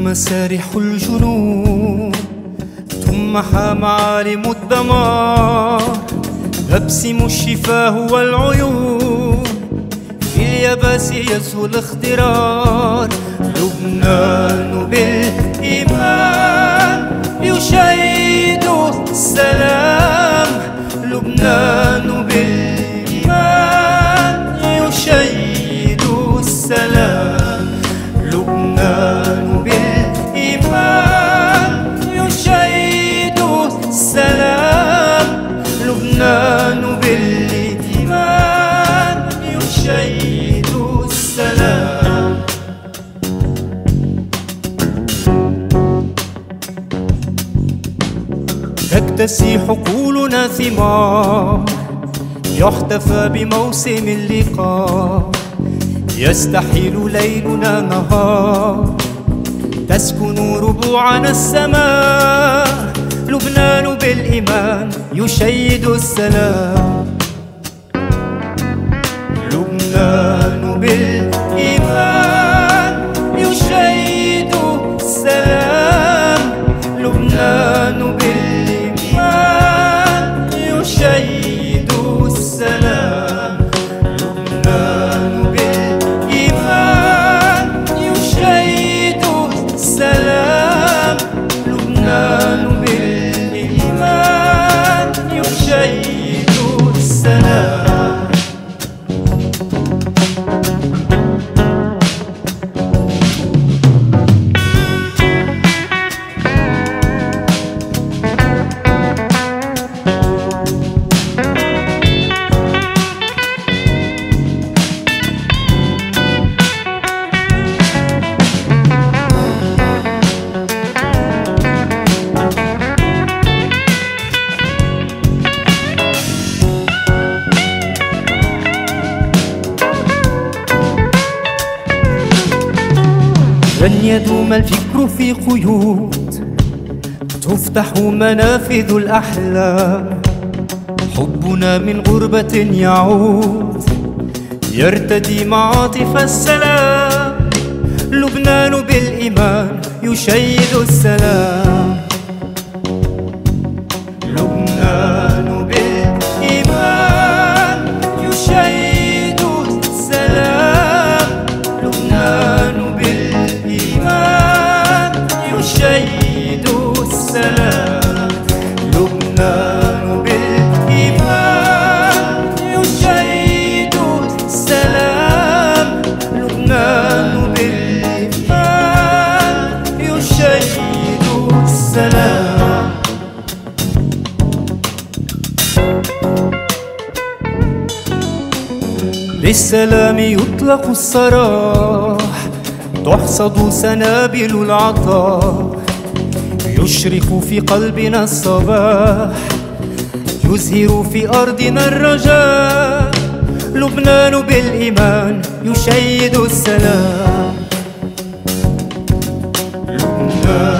مسارح الجنون تمحى معالم الدمار، تبسم الشفاه والعيون، في اليبس يسهو الاخترار. لبنان بالإيمان يشيد السلام، لبنان بالإيمان يشيد السلام، لبنان بالإيمان يشيد السلام، لبنان بالإيمان يشيد السلام. تكتسي حقولنا ثمار، يحتفى بموسم اللقاء، يستحيل ليلنا نهار، تسكن ربوعنا السماء، لبنان بالإيمان يشيد السلام، لبنان بالإيمان يشيد السلام، لبنان بالإيمان يشيد السلام، لبنان بالإيمان يشيد السلام، لبنان بالإيمان يشيد السلام. لن يدوم الفكر في قيود، تفتح منافذ الأحلام، حبنا من غربة يعود، يرتدي معاطف السلام، لبنان بالإيمان يشيد السلام، لبنان بالإيمان يشيد السلام، لبنان بالإيمان يشيد السلام، لبنان بالإيمان يشيد السلام، لبنان بالإيمان يشيد السلام. للسلام يطلق السراح، تحصد سنابل العطاء، يشرق في قلبنا الصباح، يزهر في أرضنا الرجاء، لبنان بالإيمان يشيد السلام، لبنان